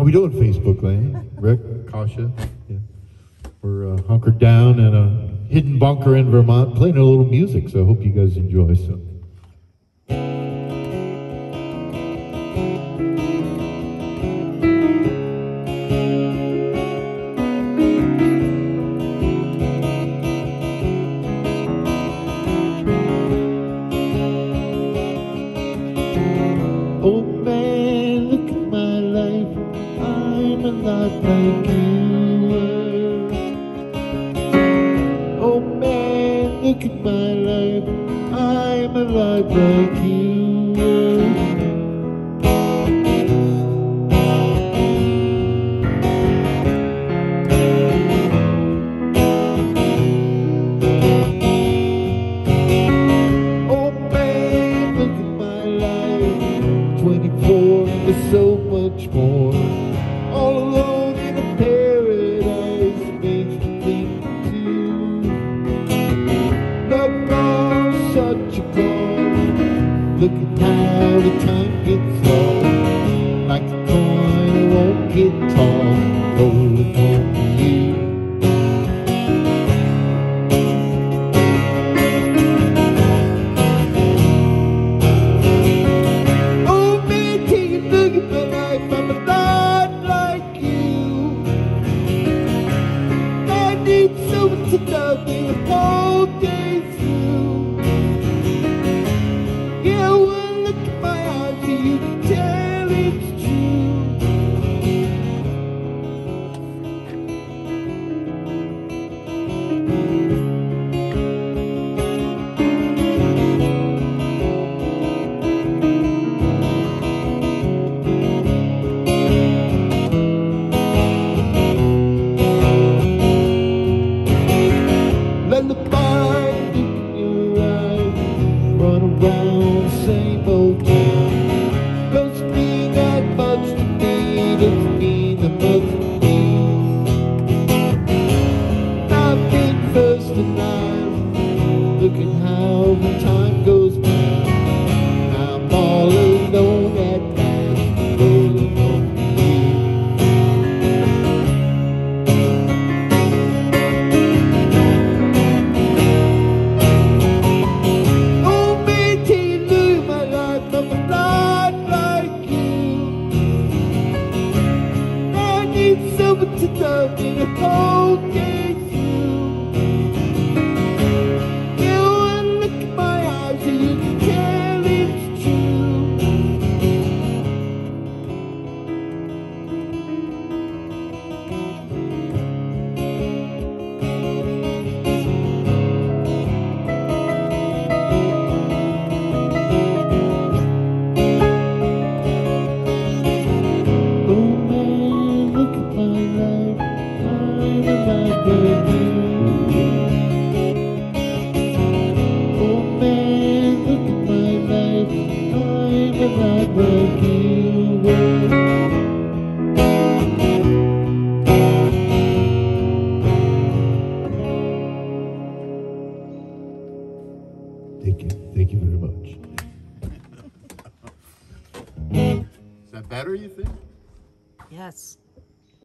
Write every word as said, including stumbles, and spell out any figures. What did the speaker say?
we doing Facebook Land? Rick, Kasia? Yeah. We're uh, hunkered down in a hidden bunker in Vermont, playing a little music, so I hope you guys enjoy. So. Oh man, look at my life, I'm a lot like you were. Oh man, look at my life, I'm a lot like you were. Oh man, look at my life, twenty-four is so much more. All alone in a paradise makes me think too. Love lost such a call. Look at how the time gets long. Like a coin it won't get tall, rolling home to you. To love me the whole day through. Yeah, when look at my eyes, you can tell it's true. Lullaby in your eyes, run around the same old town. Doesn't mean that much to me, doesn't mean that much to me. I've been first in line, look at how the time goes by. I'm all alone at last, rolling home to you. Someone to love me the whole day through. You and look at my eyes, and you can tell it's true. Oh man, look at my life, I'm a lot like you. Oh man, look at my life, I'm a lot like you were. Thank you, thank you very much. Is that better, you think? Yes.